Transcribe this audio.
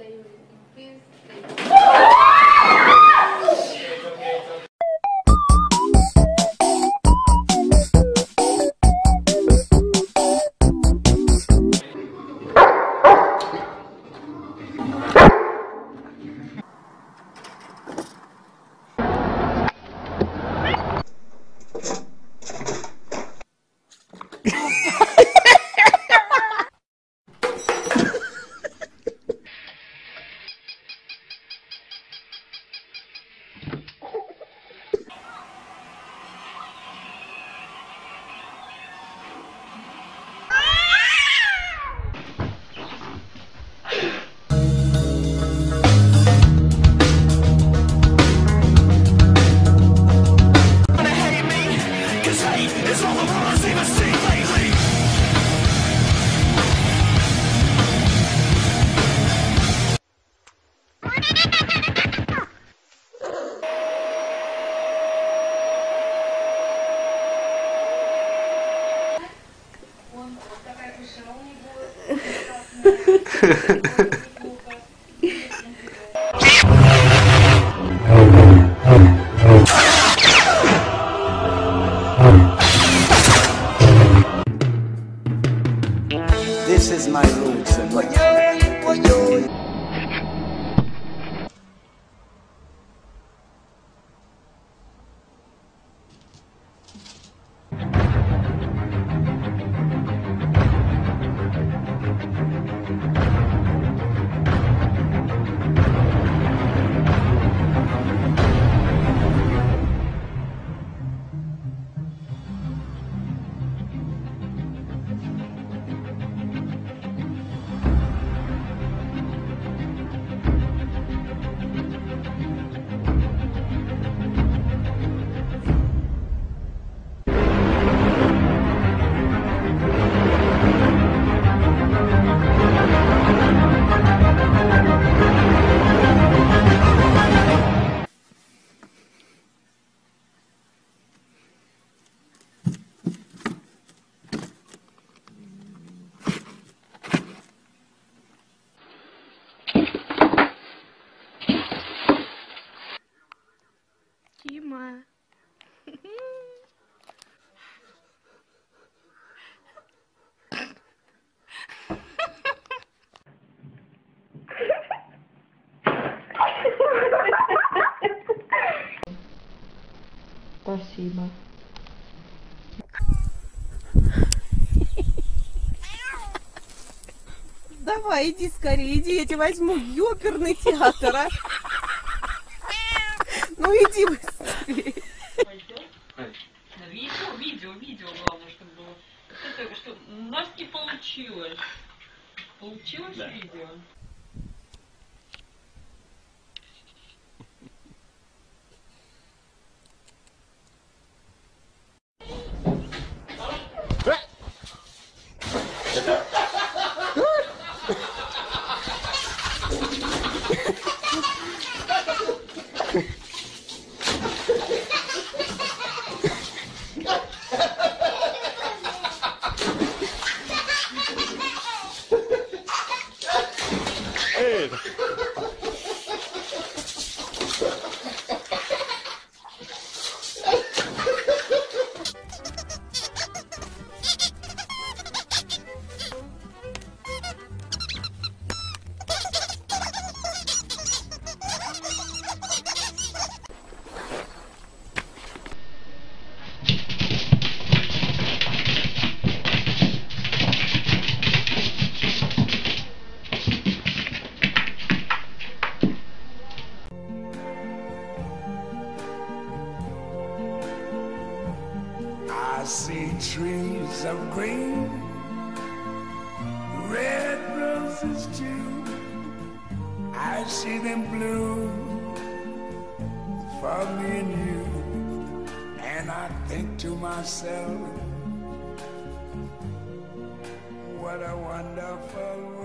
you in peace. This is my roots and my Кима. Спасибо. Давай, иди скорее, иди, я тебя возьму в оперный театр, а? Ну иди быстрее. Видео, главное, чтобы было. Это, что у нас не получилось. Получилось видео? I see trees of green, red roses too. I see them bloom for me and you. And I think to myself, what a wonderful